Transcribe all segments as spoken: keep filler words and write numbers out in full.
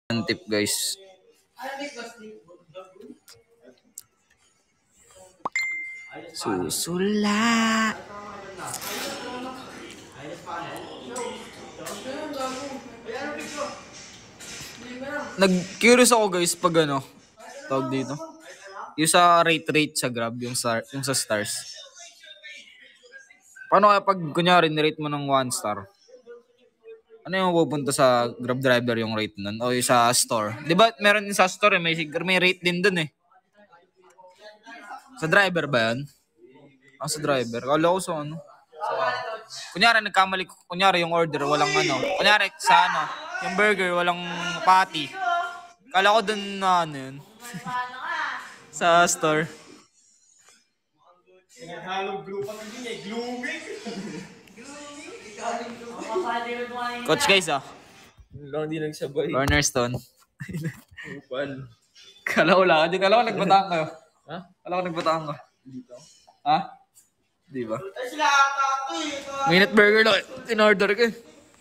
Ang tip guys. Susula. Nag-curious ako guys pag ano, tawag dito. Yung sa rate rate sa Grab, yung sa, yung sa stars. Paano kaya pag kunyari ni-rate mo ng one star? Ano yung pupunta sa Grab driver yung rate nun? O yung sa store? Di ba meron din sa store eh, may, may rate din dun eh. Sa driver ba yan? Ah, sa driver. Kala ko sa ano. Sa, kunyari nagkamali, kunyari yung order, walang ano. Kunyari sa ano, yung burger, walang patty. Kala ko dun na ano yun. Sa store. Halong blue pa din eh, glooming. Coach guys ah. Lang di nagsabay. Cornerstone. Upal. Kala ko lang. Kala ko nagbataan kayo. Ha? Kala ko nagbataan ka. Dito. Ha? Di ba? Minute burger lang. In-order ka.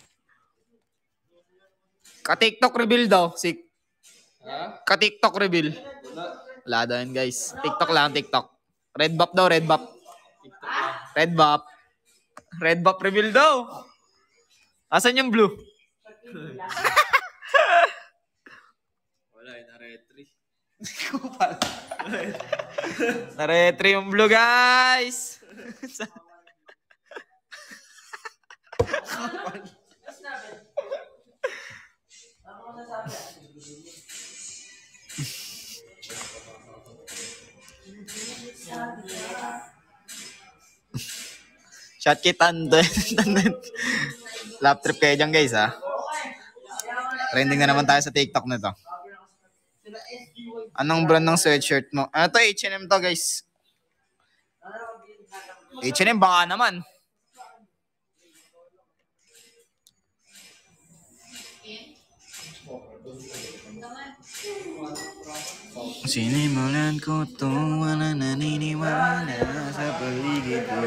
Ka-TikTok reveal daw. Sik. Ha? Ka-TikTok reveal. Wala daw yun guys. TikTok lang, TikTok. Red buff daw, red buff. Red buff. Red buff reveal daw. Asan yung blue? Wala eh, na-retry. Na-retry yung blue guys. Shot kit tandem. Lap trip kayo dyan guys ha. Trending na naman tayo sa TikTok na to. Anong brand ng sweatshirt mo? Ano to? H and M to guys. H and M baka naman. Sinimulan ko to, wala naniniwala sa paligid ko.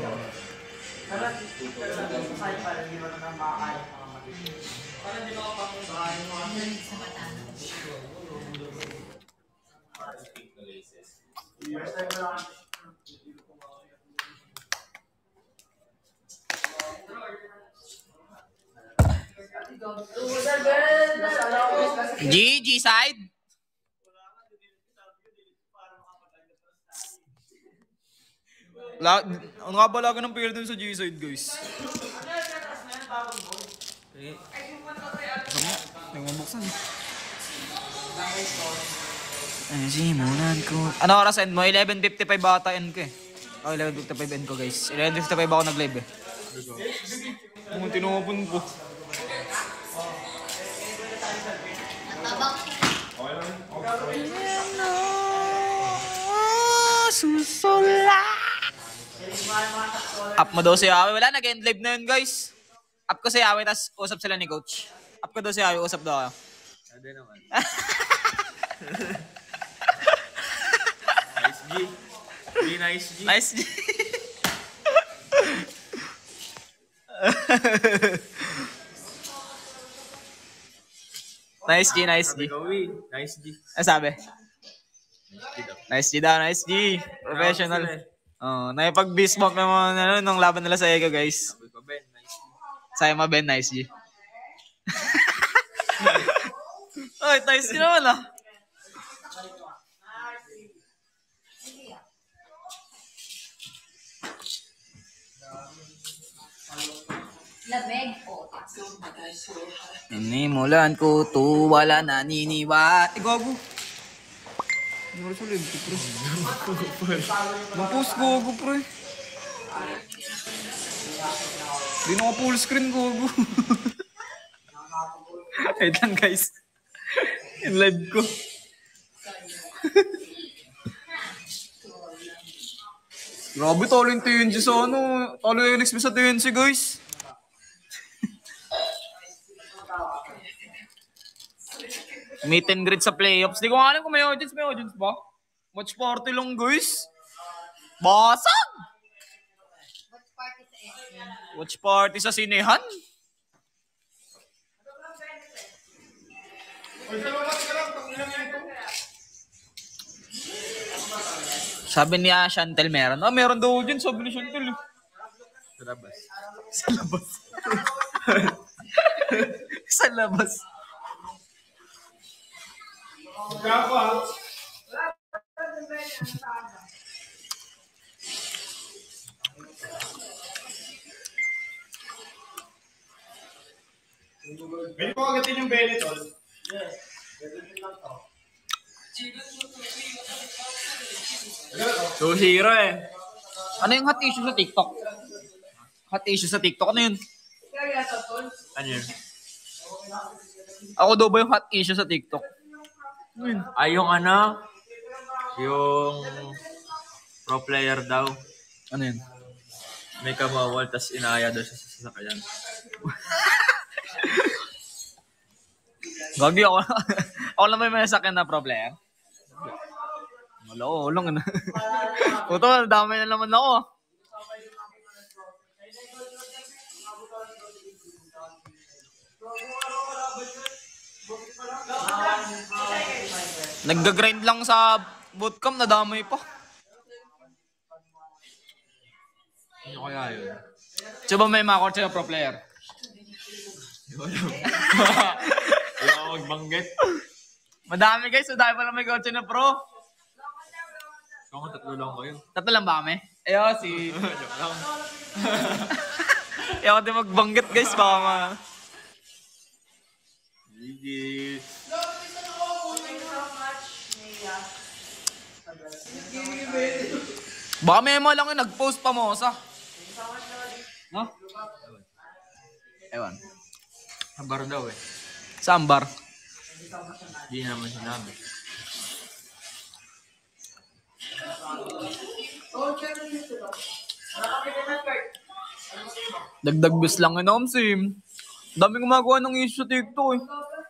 G, G side. La, ano nga ba laga ng player dun sa G-side, guys? Eh, ano mabuksan? Ay, simulan ko. Ano oras end mo? eleven fifty-five bata end ko eh. Oh, eleven fifty-five end ko, guys. eleven fifty-five ako nag-live eh. Kung tinupon po. Susula. Up mo daw si Yawe. Wala, nag-end live na yun, guys. Up ko si Yawe, tapos usap sila ni Coach. Up ko daw si Yawe, usap daw kayo. Hindi naman. Nice G. Be nice G. Nice G. Nice G, nice G. Nice G. Ano sabi? Nice G daw, nice G. Professional. Oh, naipag-beast bump naman ano, nung laban nila sa Ego, guys. Sa'yo ma Ben, nice G. Ay, nice G naman ah. Lamig po. Inimulan ko to, wala naniniwala. Eh, gago. Hindi ko sulit, pre. Mag-post gago, pre. Hindi na ka full screen, gago. Wait lang, guys. In live ko. Grabe, talo yung T N C sa ano. Talo yung N X P sa T N C, guys. Meet and greet sa playoffs. Di ko nga alam kung may audience. May audience ba? Watch party lang, guys. Basag! Watch party sa S M. Watch party sa sinehan. Sabi niya, Chantel meron. Ah, meron daw dyan. Sabi ni Chantel. eh. Sa labas. Sa labas. Sa labas. Pwede ko agatin yung Benetton. two zero eh. Ano yung hot issue sa TikTok? Hot issue sa TikTok? Ano yun? Ano yun? Ako daw ba yung hot issue sa TikTok? Ay, yung ano? Yung pro player daw. Ano yun? May kamawal, tas inaya daw siya sa sasakyan. Gagi ako. Ako lang may may sakyan na pro player. Wala ko, lang na. Puto, dami na naman ako. Nagga-grind lang sa bootcamp, nadamay pa. Ano kaya yun? Diba may mga kotse na pro player? Ayaw ako magbanggit. Madami guys, madami pa lang may kotse na pro. Kung tatlo lang kayo. Tatlo lang ba kami? Ayo, si... Joke lang. Ayaw din magbanggit guys, baka ma... Sige. Baka may mo lang yung nag-post pa mo sa... No? Ewan. Habar daw eh. Sambar. Hindi naman sinabi. Dagdag bis lang yun, Om Sim. Daming gumagawa ng issue sa TikTok eh.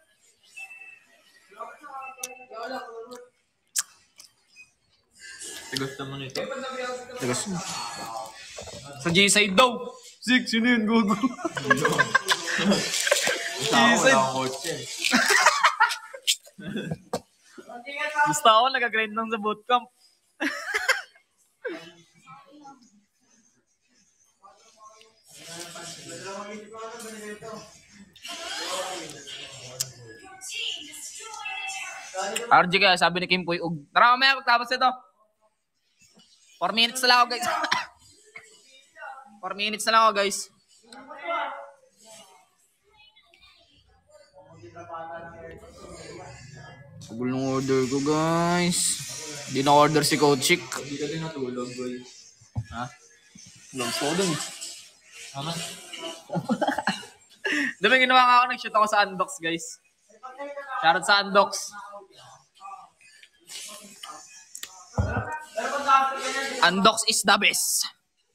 Tigas naman ito. Tigas mo. Sa G-side daw. Six, yun yun, gogo. Isa ako, wala akong kotse. Gusto ako, nag-grind lang sa bootcamp. R J kaya, sabi ni Kim Puy, ug. Tara mamaya, magtapos ito. four minutes na lang ako, guys. four minutes na lang ako, guys. Pagul ng order ko, guys. Hindi na-order si Coach Chick. Hindi ka din natulog, boy. Ha? Logs ko dun. Tama? Diba ginawa nga ako, nag-shoot ako sa Undox, guys. Shoutout sa Undox. Undox is the best.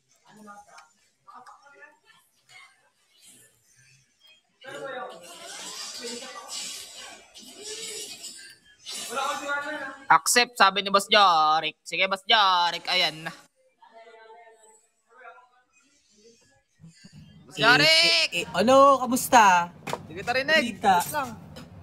Accept, sabi ni Boss Jorik. Sige, Boss Jorik. Ayan. Boss Jorik! Eh, eh, ano, kamusta? Hindi kita rinig. Balita. Tapos lang.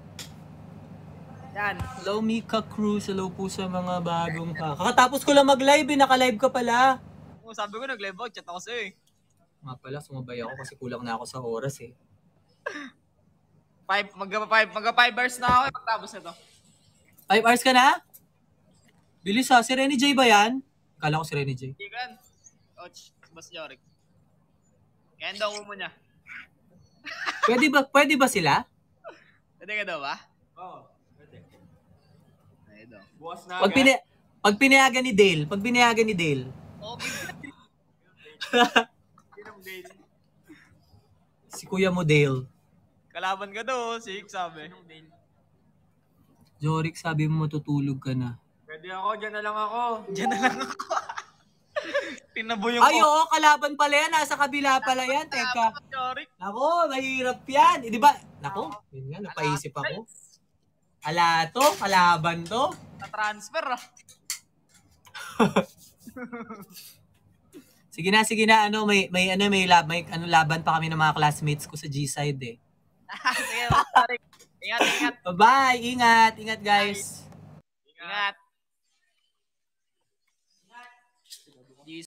Yan. Hello, Mika Cruz. Hello po sa mga bagong ka. Kakatapos ko lang mag-live eh. Naka-live ka pala. Oh, sabi ko, nag-live out. Chat ako sa'yo eh. Nga pala, sumabay ako kasi kulang na ako sa oras eh. Five, magka five, magka five hours na ako eh. Pagtapos na to. Five hours ka na? Bilis ha. Si Renny J ba yan? Kala ko si Renny J. Chicken. Coach, Boss Jorik. Kaya daw mo niya. Pwede ba, pwede ba sila? Pwede ka daw ba? Oo. Pwede. Ay daw. Bukas na Pag, pini, pag pinayagan ni Dale, pag pinayagan ni Dale, Okay. Sinong Dale? si kuya mo Dale, Kalaban ka daw, six sabi. Sinong Dale? Jorik, sabi mo matutulog ka na. Pwede ako, dyan na lang ako. Diyan na lang ako. Tinabo yung Ay, oo, kalaban pala yan. Nasa kabila pala yan. Teka. Jorik. Nako, mahirap yan. Eh, di ba? Nako, yun nga, napaisip ako. Ala to, kalaban to. Na-transfer ah. Sige na, sige na. Ano, may may ano, may lab, may ano laban pa kami ng mga classmates ko sa G-side eh. Sige, Boss Jorik. Ingat, ingat. Bye! Ingat! Ingat guys! Ingat.